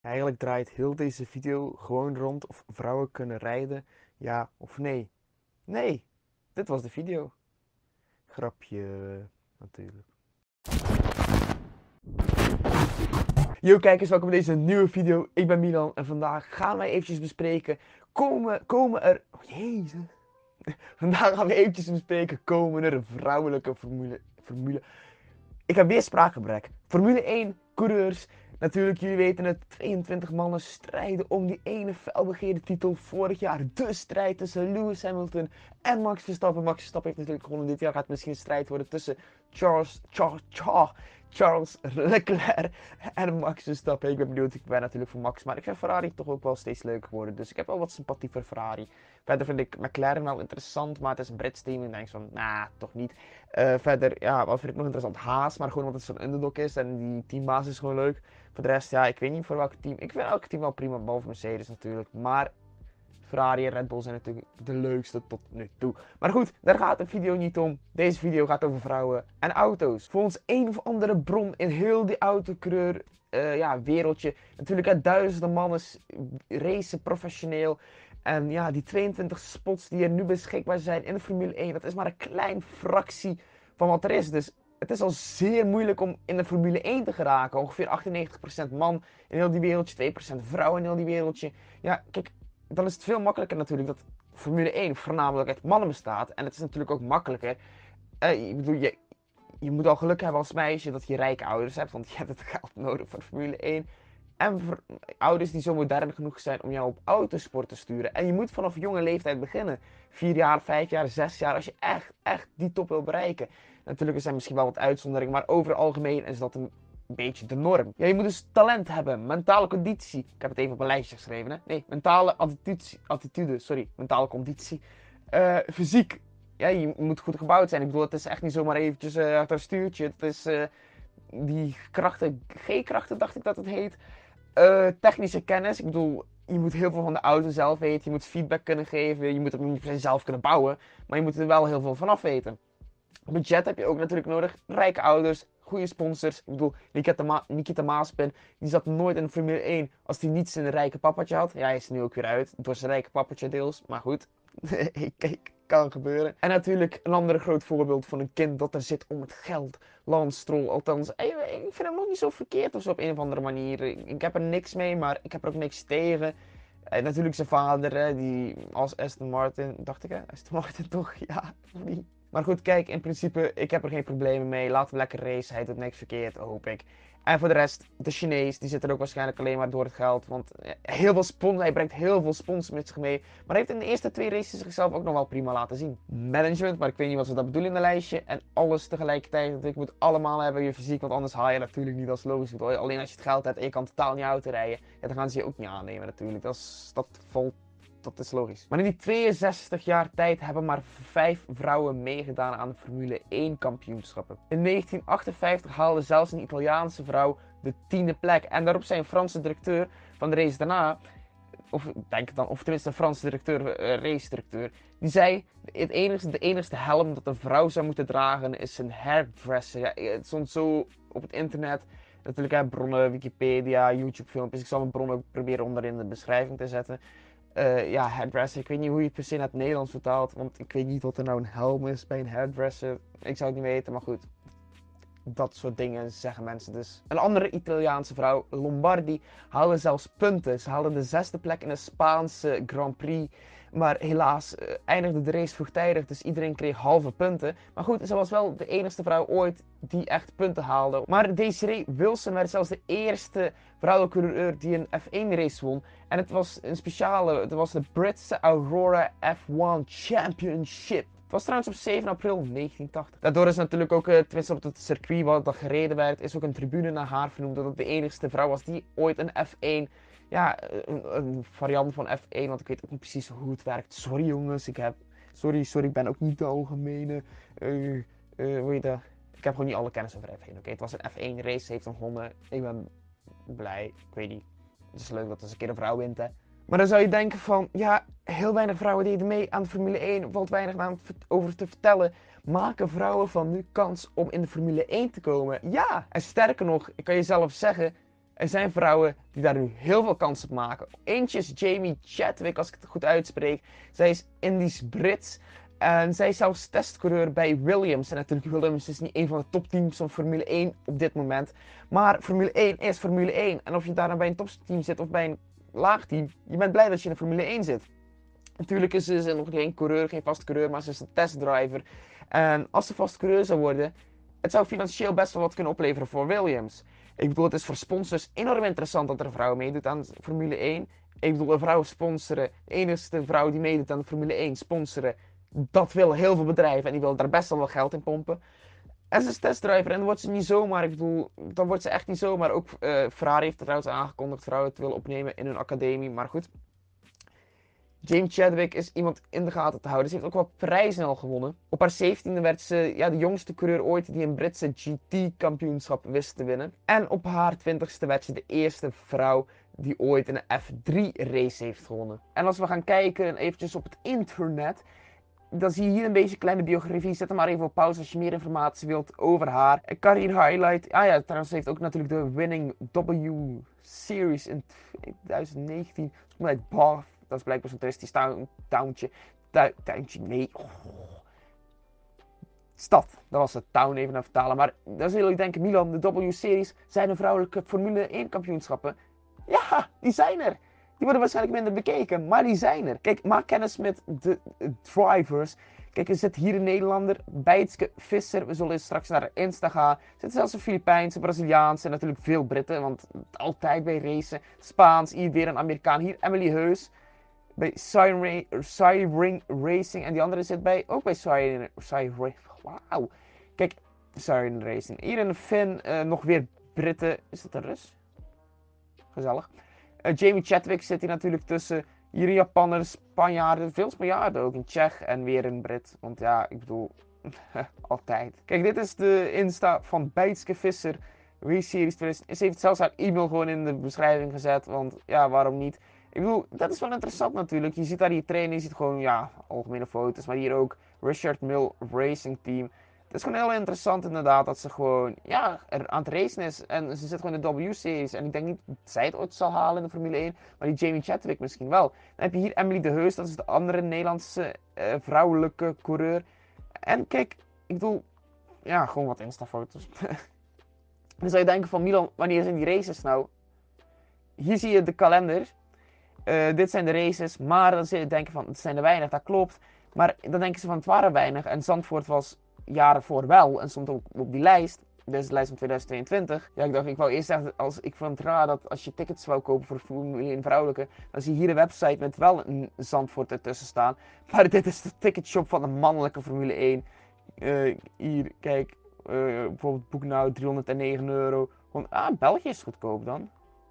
Eigenlijk draait heel deze video gewoon rond of vrouwen kunnen rijden, ja of nee. Nee, dit was de video. Grapje, natuurlijk. Yo kijkers, welkom bij deze nieuwe video. Ik ben Milan en vandaag gaan wij eventjes bespreken, komen er... Oh jezus. Vandaag gaan we eventjes bespreken, komen er vrouwelijke formule... Ik heb weer spraakgebrek. Formule 1 coureurs. Natuurlijk, jullie weten het, 22 mannen strijden om die ene felbegeerde titel vorig jaar. De strijd tussen Lewis Hamilton en Max Verstappen. Max Verstappen heeft natuurlijk gewonnen dit jaar. Gaat misschien een strijd worden tussen Charles Leclerc en Max Verstappen. Ik ben benieuwd, ik ben natuurlijk voor Max. Maar ik vind Ferrari toch ook wel steeds leuker worden. Dus ik heb wel wat sympathie voor Ferrari. Verder vind ik McLaren wel interessant, maar het is een Brits team. En ik denk van, toch niet. Verder, ja, wat vind ik nog interessant? Haas, maar gewoon omdat het zo'n underdog is. En die teambasis is gewoon leuk. Voor de rest, ja, ik weet niet voor welk team. Ik vind elk team wel prima, behalve Mercedes natuurlijk. Maar Ferrari en Red Bull zijn natuurlijk de leukste tot nu toe. Maar goed, daar gaat de video niet om. Deze video gaat over vrouwen en auto's. Volgens een of andere bron in heel die autocoureur wereldje. Natuurlijk, duizenden mannen racen professioneel. En ja, die 22 spots die er nu beschikbaar zijn in de Formule 1, dat is maar een klein fractie van wat er is. Dus het is al zeer moeilijk om in de Formule 1 te geraken. Ongeveer 98% man in heel die wereldje, 2% vrouw in heel die wereldje. Ja, kijk, dan is het veel makkelijker natuurlijk dat Formule 1 voornamelijk uit mannen bestaat. En het is natuurlijk ook makkelijker. Ik bedoel, je moet al geluk hebben als meisje dat je rijke ouders hebt, want je hebt het geld nodig voor Formule 1. En voor ouders die zo modern genoeg zijn om jou op autosport te sturen. En je moet vanaf jonge leeftijd beginnen. 4 jaar, 5 jaar, 6 jaar, als je echt die top wil bereiken. Natuurlijk, er zijn misschien wel wat uitzonderingen, maar over het algemeen is dat een beetje de norm. Ja, je moet dus talent hebben, mentale conditie. Ik heb het even op een lijstje geschreven, hè. Nee, mentale mentale conditie. Fysiek. Ja, je moet goed gebouwd zijn. Ik bedoel, het is echt niet zomaar eventjes achter een stuurtje. Het is die krachten, G-krachten dacht ik dat het heet. Technische kennis. Ik bedoel, je moet heel veel van de auto zelf weten. Je moet feedback kunnen geven. Je moet het niet zelf kunnen bouwen. Maar je moet er wel heel veel vanaf weten. Budget heb je ook natuurlijk nodig. Rijke ouders, goede sponsors. Ik bedoel, Nikita Maaspin, die zat nooit in de Formule 1 als hij niets in een rijke pappertje had. Ja, hij is er nu ook weer uit. Door zijn rijke pappertje deels. Maar goed, kan gebeuren. En natuurlijk een ander groot voorbeeld van een kind dat er zit om het geld. Lance Stroll, althans. Ik vind hem nog niet zo verkeerd of zo op een of andere manier. Ik heb er niks mee, maar ik heb er ook niks tegen. Natuurlijk zijn vader, die als Aston Martin, dacht ik hè? Aston Martin toch? Ja, of niet? Maar goed, kijk, in principe, ik heb er geen problemen mee. Laat hem lekker racen, hij doet niks verkeerd, hoop ik. En voor de rest, de Chinees, die zit er ook waarschijnlijk alleen maar door het geld. Want hij brengt heel veel sponsors met zich mee. Maar hij heeft in de eerste 2 races zichzelf ook nog wel prima laten zien. Management, maar ik weet niet wat ze dat bedoelen in de lijstje. En alles tegelijkertijd, ik moet allemaal hebben je fysiek, want anders haal je natuurlijk niet, als logisch. Alleen als je het geld hebt en je kan totaal niet auto rijden, ja, dan gaan ze je ook niet aannemen natuurlijk. Dat is logisch. Maar in die 62 jaar tijd hebben maar 5 vrouwen meegedaan aan de Formule 1 kampioenschappen. In 1958 haalde zelfs een Italiaanse vrouw de 10e plek. En daarop zei een Franse directeur van de race daarna, of tenminste een Franse directeur, race-directeur, die zei, de enigste helm dat een vrouw zou moeten dragen is een hairdresser. Ja, het stond zo op het internet. Natuurlijk bronnen, Wikipedia, YouTube filmpjes. Ik zal mijn bronnen ook proberen onderin in de beschrijving te zetten. Hairdresser. Ik weet niet hoe je het per se naar het Nederlands vertaalt. Want ik weet niet wat er nou een helm is bij een hairdresser. Ik zou het niet weten, maar goed. Dat soort dingen zeggen mensen dus. Een andere Italiaanse vrouw, Lombardi, haalde zelfs punten. Ze haalde de 6e plek in de Spaanse Grand Prix. Maar helaas eindigde de race vroegtijdig, dus iedereen kreeg halve punten. Maar goed, ze was wel de enige vrouw ooit die echt punten haalde. Maar Desiree Wilson werd zelfs de eerste vrouwelijke coureur die een F1 race won. En het was een speciale, het was de Britse Aurora F1 Championship. Het was trouwens op 7 april 1980. Daardoor is natuurlijk ook, tenminste op het circuit waar dat gereden werd, is ook een tribune naar haar vernoemd. Dat het de enige vrouw was die ooit een F1, een variant van F1, want ik weet ook niet precies hoe het werkt. Sorry jongens, sorry, ik ben ook niet de algemene, hoe heet dat? Ik heb gewoon niet alle kennis over F1, oké? Het was een F1 race, ze heeft hem gewonnen. Ik ben blij, ik weet niet. Het is leuk dat er eens een keer een vrouw wint, hè. Maar dan zou je denken van, ja, heel weinig vrouwen deden mee aan de Formule 1, valt weinig over te vertellen. Maken vrouwen van nu kans om in de Formule 1 te komen? Ja! En sterker nog, ik kan je zelf zeggen, Er zijn vrouwen die daar nu heel veel kans op maken. Eentje is Jamie Chadwick, als ik het goed uitspreek. Zij is Indisch-Brits. En zij is zelfs testcoureur bij Williams. En natuurlijk, Williams is niet een van de topteams van Formule 1 op dit moment. Maar Formule 1 is Formule 1. En of je daar dan bij een topteam zit of bij een laag team, je bent blij dat je in de Formule 1 zit. Natuurlijk is ze nog geen coureur, geen vast coureur, maar ze is een testdriver. En als ze vast coureur zou worden, het zou financieel best wel wat kunnen opleveren voor Williams. Ik bedoel, het is voor sponsors enorm interessant dat er een vrouw meedoet aan Formule 1. Ik bedoel, een vrouw sponsoren, de enige vrouw die meedoet aan Formule 1 sponsoren, dat wil heel veel bedrijven en die willen daar best wel wat geld in pompen. En ze is testdriver en dan wordt ze niet zomaar, ik bedoel, dan wordt ze echt niet zomaar. Ook Ferrari heeft trouwens aangekondigd vrouwen te willen opnemen in hun academie, maar goed. Jamie Chadwick is iemand in de gaten te houden. Ze heeft ook wel prijzen al gewonnen. Op haar 17e werd ze de jongste coureur ooit die een Britse GT-kampioenschap wist te winnen. En op haar 20e werd ze de eerste vrouw die ooit een F3-race heeft gewonnen. En als we gaan kijken eventjes op het internet, dan zie je hier een beetje een kleine biografie. Zet hem maar even op pauze als je meer informatie wilt over haar. Een career highlight. Ah ja, trouwens, ze heeft ook natuurlijk de winning W-series in 2019. Uit Bath. Dat is blijkbaar zo'n toeristisch towntje. Tuintje, nee. Oh. Stad. Dat was het town even naar vertalen. Maar dan zul je denken, Milan, de W-series zijn de vrouwelijke Formule 1 kampioenschappen. Ja, die zijn er. Die worden waarschijnlijk minder bekeken, maar die zijn er. Kijk, maak kennis met de drivers. Kijk, er zit hier een Nederlander, Bijtske Visser. We zullen straks naar Insta gaan. Er zitten zelfs een Filipijnse, Braziliaanse en natuurlijk veel Britten. Want altijd bij racen. Spaans, hier weer een Amerikaan. Hier Emily Heus. Bij Cyring Racing. En die andere zit ook bij Cyring. Wauw. Kijk, Cyring Racing. Hier een Finn, nog weer Britten. Is dat een Rus? Gezellig. Jamie Chadwick zit hier natuurlijk tussen. Hier een Japanner, Spanjaarden. Veel Spanjaarden ook. Een Tsjech en weer een Brit. Want ja, ik bedoel, altijd. Kijk, dit is de Insta van Bijtske Visser. Re-series 2000. Ze heeft zelfs haar e-mail gewoon in de beschrijving gezet. Want ja, waarom niet? Ik bedoel, dat is wel interessant natuurlijk. Je ziet daar hier trainen, je ziet gewoon, ja, algemene foto's. Maar hier ook Richard Mill Racing Team. Het is gewoon heel interessant inderdaad dat ze gewoon, ja, er aan het racen is. En ze zit gewoon in de W-series. En ik denk niet dat zij het ooit zal halen in de Formule 1. Maar die Jamie Chadwick misschien wel. Dan heb je hier Emily de Heus, dat is de andere Nederlandse vrouwelijke coureur. En kijk, ik bedoel, ja, gewoon wat Insta-foto's. Dan zou je denken van, Milan, wanneer zijn die races nou? Hier zie je de kalender. Dit zijn de races, maar dan zul je denken van, het zijn er weinig, dat klopt. Maar dan denken ze van, het waren weinig. En Zandvoort was jaren voor wel en stond ook op die lijst. Dit is de lijst van 2022. Ja, ik wou eerst zeggen, ik vond het raar dat als je tickets wou kopen voor Formule 1 vrouwelijke, dan zie je hier een website met wel een Zandvoort ertussen staan. Maar dit is de ticketshop van de mannelijke Formule 1. Hier, kijk, bijvoorbeeld boek nou €309. België is goedkoop dan.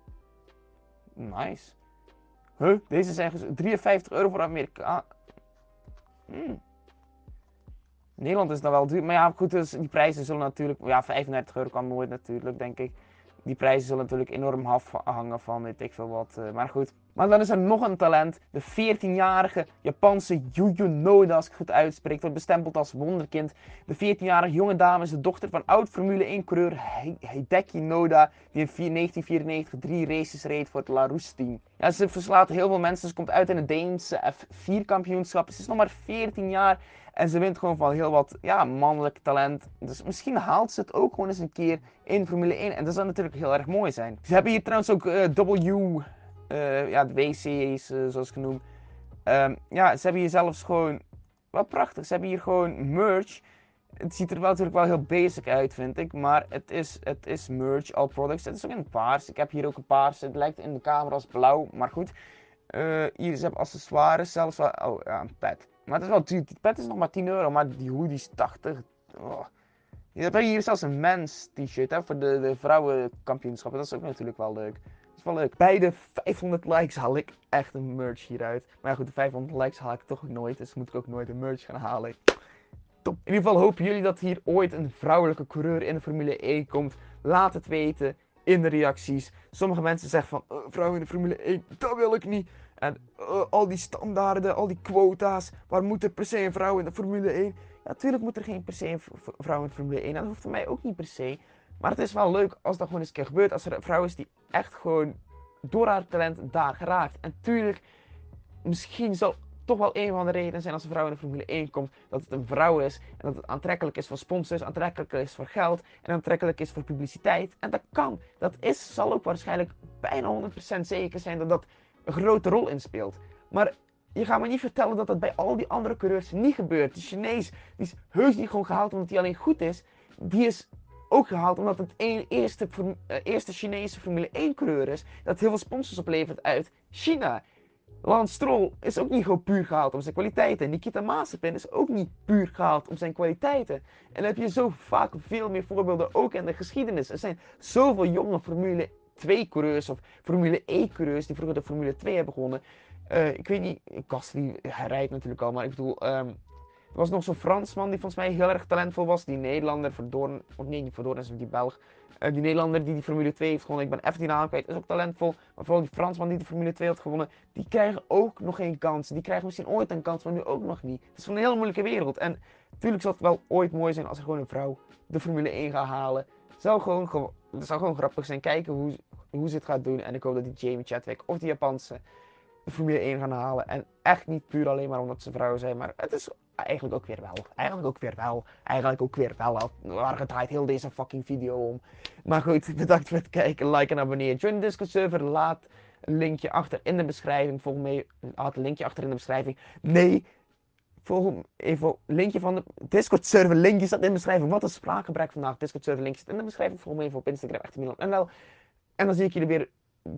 Nice. Deze zijn €53 voor Amerika. Nederland is dan wel duur. Maar ja, goed, dus die prijzen zullen natuurlijk... Ja, €35 kan nooit natuurlijk, denk ik. Die prijzen zullen natuurlijk enorm afhangen van weet ik veel wat. Maar goed. Maar dan is er nog een talent. De 14-jarige Japanse Yuyu Noda, als ik het goed uitspreek, wordt bestempeld als wonderkind. De 14-jarige jonge dame is de dochter van oud Formule 1-coureur Hideki Noda, die in 1994 3 races reed voor het Larousse team. Ja, ze verslaat heel veel mensen. Ze komt uit in het Deense F4-kampioenschap. Ze is nog maar 14 jaar. En ze wint gewoon van heel wat mannelijk talent. Dus misschien haalt ze het ook gewoon eens een keer in Formule 1. En dat zou natuurlijk heel erg mooi zijn. Ze hebben hier trouwens ook de W-series, zoals genoemd. Ze hebben hier zelfs gewoon... Wat prachtig. Ze hebben hier gewoon merch. Het ziet er wel natuurlijk wel heel basic uit, vind ik. Maar het is merch, all products. Het is ook in het paars. Ik heb hier ook een paars. Het lijkt in de camera als blauw, maar goed. Hier, ze hebben accessoires, zelfs wel... Oh, ja, een pet. Maar het is wel duur. Die pet is nog maar €10, maar die hoodie is 80. Oh. Je hebt hier zelfs een mens t-shirt voor de vrouwenkampioenschappen. Dat is ook natuurlijk wel leuk. Dat is wel leuk. Bij de 500 likes haal ik echt een merch hieruit. Maar ja, goed, de 500 likes haal ik toch ook nooit. Dus moet ik ook nooit een merch gaan halen. Top. In ieder geval hopen jullie dat hier ooit een vrouwelijke coureur in de Formule 1 komt. Laat het weten in de reacties. Sommige mensen zeggen van, vrouwen in de Formule 1, dat wil ik niet. En al die standaarden, al die quota's, waar moet er per se een vrouw in de Formule 1? Ja, natuurlijk moet er geen per se een vrouw in de Formule 1. Dat hoeft voor mij ook niet per se. Maar het is wel leuk als dat gewoon eens een keer gebeurt. Als er een vrouw is die echt gewoon door haar talent daar geraakt. En tuurlijk, misschien zal toch wel een van de redenen zijn als een vrouw in de Formule 1 komt, dat het een vrouw is en dat het aantrekkelijk is voor sponsors, aantrekkelijk is voor geld en aantrekkelijk is voor publiciteit. En dat kan. Zal ook waarschijnlijk bijna 100% zeker zijn dat dat een grote rol inspeelt. Maar je gaat me niet vertellen dat dat bij al die andere coureurs niet gebeurt. Die Chinees, die is heus niet gewoon gehaald omdat hij alleen goed is. Die is ook gehaald omdat het eerste Chinese Formule 1 coureur is dat heel veel sponsors oplevert uit China. Lance Stroll is ook niet gewoon puur gehaald om zijn kwaliteiten. Nikita Mazepin is ook niet puur gehaald om zijn kwaliteiten. En dan heb je zo vaak veel meer voorbeelden ook in de geschiedenis. Er zijn zoveel jonge Formule 2 coureurs of Formule E coureurs die vroeger de Formule 2 hebben gewonnen. Ik weet niet, Gasly rijdt natuurlijk al, maar ik bedoel, er was nog zo'n Fransman die volgens mij heel erg talentvol was. Die Nederlander, Verdoorn, of nee, niet Verdoorn, is die Belg. Die Nederlander die Formule 2 heeft gewonnen, ik ben even die naam kwijt, is ook talentvol. Maar vooral die Fransman die de Formule 2 had gewonnen, die krijgen ook nog geen kans. Die krijgen misschien ooit een kans, maar nu ook nog niet. Het is een hele moeilijke wereld. En natuurlijk zal het wel ooit mooi zijn als er gewoon een vrouw de Formule 1 gaat halen. Het zou gewoon grappig zijn, kijken hoe ze het gaat doen. En ik hoop dat die Jamie Chadwick of die Japanse de Formule 1 gaan halen. En echt niet puur alleen maar omdat ze vrouw zijn, maar het is eigenlijk ook weer wel. Eigenlijk ook weer wel. Waar draait heel deze fucking video om. Maar goed, bedankt voor het kijken, like en abonneer. Join de Discord server, laat een linkje achter in de beschrijving. Volg mee, laat een linkje achter in de beschrijving. Nee, volg even linkje van de Discord server, linkje staat in de beschrijving. Wat een spraakgebrek vandaag. Discord server, linkje staat in de beschrijving. Volg me even op Instagram, @milan_nl. En dan zie ik jullie weer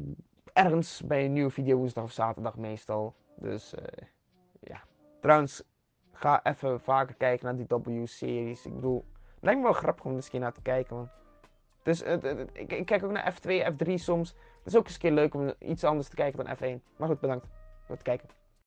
ergens bij een nieuwe video, woensdag of zaterdag meestal. Dus ja. Trouwens, ga even vaker kijken naar die W-series. Ik bedoel, het lijkt me wel grappig om eens een keer naar te kijken. Want dus, ik kijk ook naar F2, F3 soms. Het is ook eens een keer leuk om iets anders te kijken dan F1. Maar goed, bedankt voor het kijken.